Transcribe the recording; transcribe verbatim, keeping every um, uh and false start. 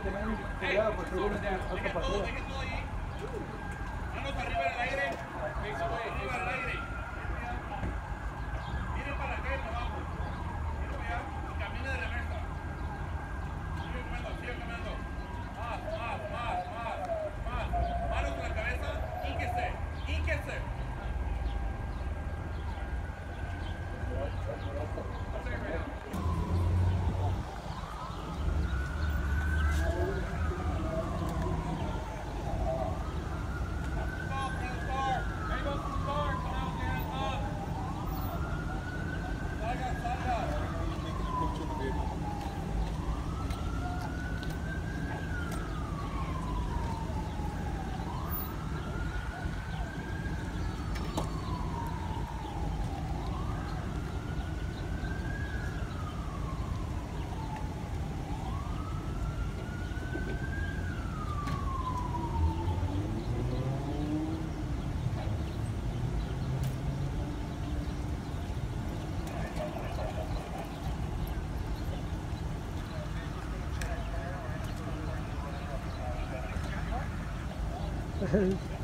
tener cuidado porque viene otra partida. Manos arriba en el aire. Arriba en el aire. Miren para acá y para abajo. Miren para allá y camina de reversa. Sigue caminando, sigue caminando. Más, más, más, más, más. Manos en la cabeza. Ínquese, ínquese. Hey.